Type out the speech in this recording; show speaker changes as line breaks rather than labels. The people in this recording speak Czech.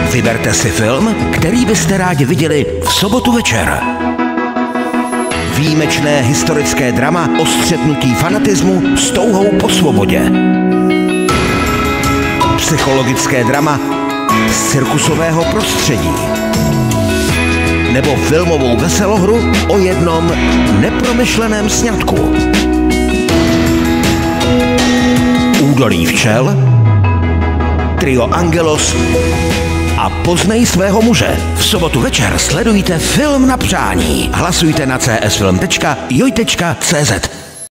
Vyberte si film, který byste rádi viděli v sobotu večer. Výjimečné historické drama o střetnutí fanatismu s touhou po svobodě. Psychologické drama z cirkusového prostředí. Nebo filmovou veselohru o jednom nepromyšleném sňatku. Údolí včel, trio Angelos a Poznej svého muže. V sobotu večer sledujte Film na přání. Hlasujte na csfilm.joj.cz.